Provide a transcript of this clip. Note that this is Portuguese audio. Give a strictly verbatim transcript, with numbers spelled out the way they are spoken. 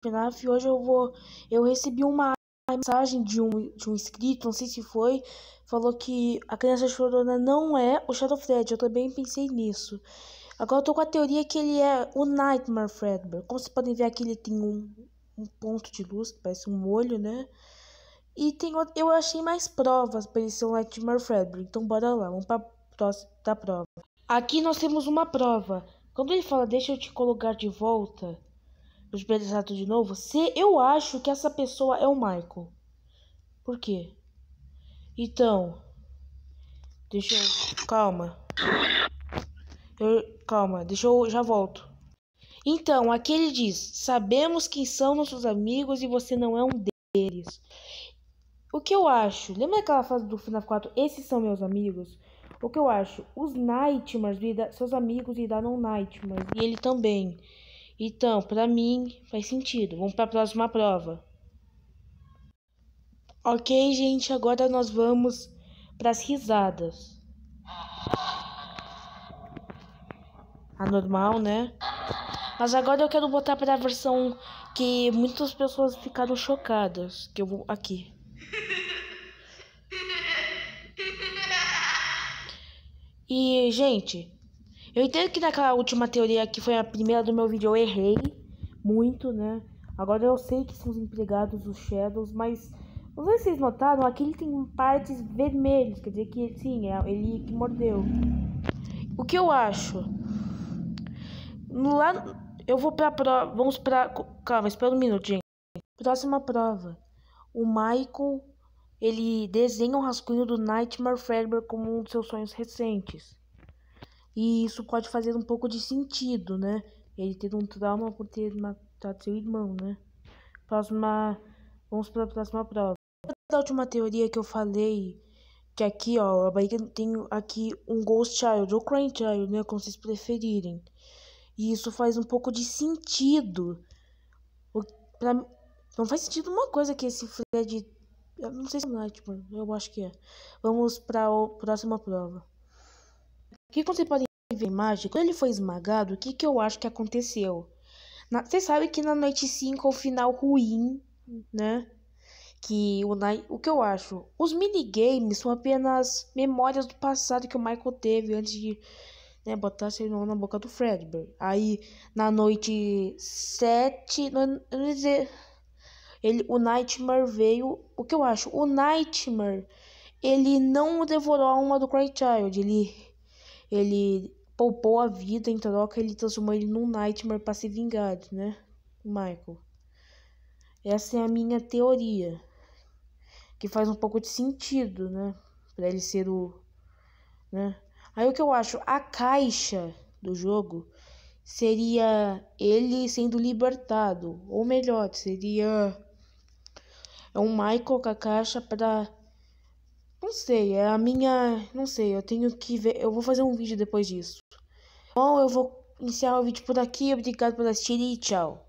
F N A F e hoje eu vou. Eu recebi uma mensagem de um, de um inscrito, não sei se foi, falou que a criança chorona não é o Shadow Fred. Eu também pensei nisso. Agora eu tô com a teoria que ele é o Nightmare Fredbear. Como vocês podem ver aqui, ele tem um, um ponto de luz, que parece um olho, né? E tem, eu achei mais provas para ele ser o Nightmare Fredbear. Então bora lá, vamos pra próxima da prova. Aqui nós temos uma prova. Quando ele fala, deixa eu te colocar de volta, para expressar tudo de novo, se eu acho que essa pessoa é o Michael. Por quê? Então, deixa eu... Calma. Eu, calma, deixa eu... Já volto. Então, aqui ele diz, sabemos quem são nossos amigos e você não é um deles. O que eu acho? Lembra aquela frase do FNAF quatro? Esses são meus amigos? O que eu acho? Os Nightmares, seus amigos viraram Nightmares. E ele também. Então, pra mim, faz sentido. Vamos pra próxima prova. Ok, gente, agora nós vamos pras risadas. Anormal, né? Mas agora eu quero botar pra versão que muitas pessoas ficaram chocadas. Que eu vou aqui. E, gente, eu entendo que naquela última teoria, que foi a primeira do meu vídeo, eu errei muito, né? Agora eu sei que são os empregados, os Shadows, mas não sei se vocês notaram, aqui ele tem partes vermelhas, quer dizer que sim, é ele que mordeu. O que eu acho? Lá, eu vou pra prova, vamos pra... Calma, espera um minuto, gente. Próxima prova. O Michael, ele desenha um rascunho do Nightmare Fredbear como um dos seus sonhos recentes. E isso pode fazer um pouco de sentido, né? Ele ter um trauma por ter matado seu irmão, né? Próxima... Vamos para a próxima prova. Da última teoria que eu falei, que aqui, ó, a barriga tem aqui um Ghost Child, ou Crying Child, né? Como vocês preferirem. E isso faz um pouco de sentido. O, pra, não faz sentido uma coisa que esse Fred... Eu não sei se é Nightmare, eu acho que é. Vamos para a próxima prova. Aqui, como vocês podem ver a imagem, quando ele foi esmagado, o que, que eu acho que aconteceu? Na, vocês sabem que na noite cinco é o final ruim, né? Que o, o que eu acho? Os minigames são apenas memórias do passado que o Michael teve antes de, né, botar seu irmão na boca do Fredbear. Aí, na noite sete, não, eu não dizer, ele, o Nightmare veio. O que eu acho? O Nightmare, ele não devorou a alma do Cry Child. Ele, ele poupou a vida em troca. Ele transformou ele num Nightmare para se vingar, né? O Michael. Essa é a minha teoria. Que faz um pouco de sentido, né? Pra ele ser o... né? Aí o que eu acho? A caixa do jogo seria ele sendo libertado. Ou melhor, seria... É um Michael com a caixa pra... Não sei, é a minha... Não sei, eu tenho que ver... Eu vou fazer um vídeo depois disso. Bom, eu vou encerrar o vídeo por aqui. Obrigado por assistir e tchau.